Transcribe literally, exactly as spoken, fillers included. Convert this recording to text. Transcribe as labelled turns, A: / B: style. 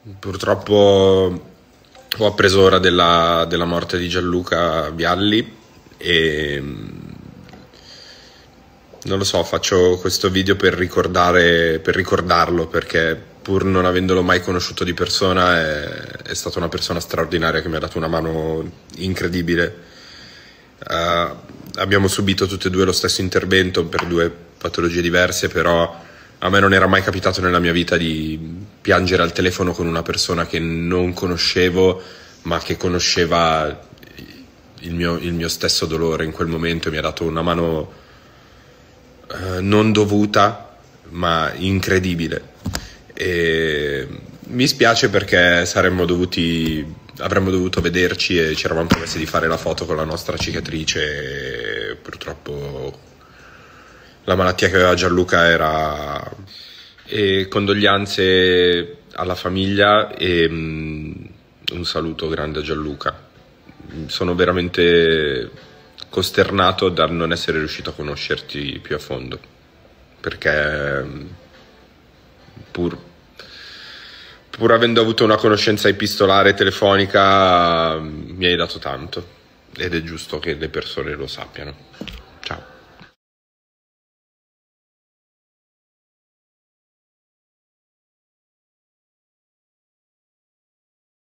A: Purtroppo ho appreso ora della, della morte di Gianluca Vialli e non lo so, faccio questo video per ricordare, per ricordarlo, perché pur non avendolo mai conosciuto di persona è, è stata una persona straordinaria che mi ha dato una mano incredibile. Uh, abbiamo subito tutte e due lo stesso intervento per due patologie diverse, però a me non era mai capitato nella mia vita di piangere al telefono con una persona che non conoscevo, ma che conosceva il mio, il mio stesso dolore in quel momento. Mi ha dato una mano uh, non dovuta, ma incredibile. E mi spiace perché saremmo dovuti, avremmo dovuto vederci e ci eravamo promessi di fare la foto con la nostra cicatrice e purtroppo la malattia che aveva Gianluca era... E condoglianze alla famiglia e um, un saluto grande a Gianluca. Sono veramente costernato da non essere riuscito a conoscerti più a fondo, perché pur, pur avendo avuto una conoscenza epistolare telefonica mi hai dato tanto ed è giusto che le persone lo sappiano.